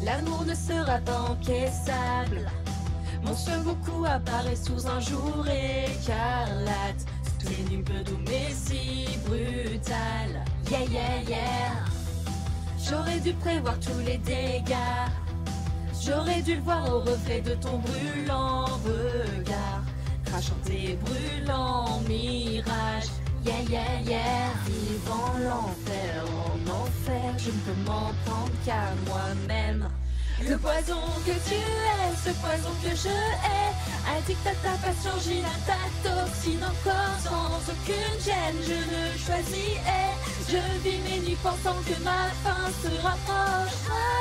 L'amour ne sera pas encaissable. Mon second coup apparaît sous un jour écarlate. Tout est nu peu doux mais si brutal. Yeah yeah yeah. J'aurais dû prévoir tous les dégâts. J'aurais dû le voir au reflet de ton brûlant regard, crachant tes brûlants mirages. Yeah yeah yeah. Vivant l'enfer en enfer, je ne peux m'en prendre qu'à moi-même. Le poison que tu es, ce poison que je hais, addict à ta passion, gîte à ta toxine encore sans aucune gêne. Je ne choisis et je vis mes nuits pensant que ma fin se rapproche.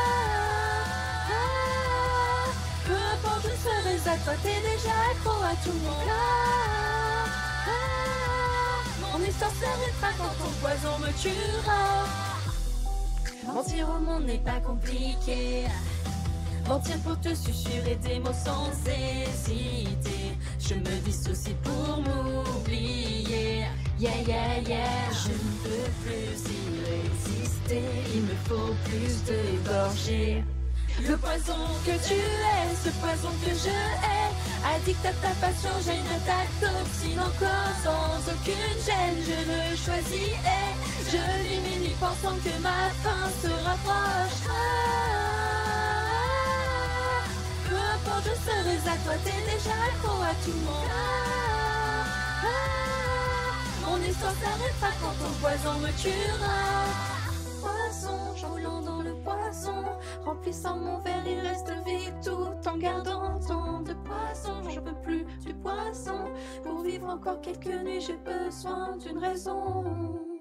Peu importe, je serai à toi, t'es déjà accro à tout mon corps. Mon histoire s'arrêtera quand ton poison me tuera. Mentir au monde n'est pas compliqué. Mentir pour te susurrer des mots sans hésiter. Je me dissocie pour m'oublier. Yeah yeah yeah. Je ne peux plus y résister. Il me faut plus de gorgées. Le poison que tu es, ce poison que je hais, addict à ta passion, j'ai une attaque toxine encore sans aucune gêne. Je le choisis et je vis mes nuits pensant que ma fin se rapproche. Peu importe, je serai à toi, t'es déjà accro à tout mon corps. Mon histoire s'arrêtera quand ton poison me tuera. Poison, roulant dans le poison, remplissant mon verre, il reste vide tout en gardant tant de poison. Je veux plus du poison, pour vivre encore quelques nuits, j'ai besoin d'une raison.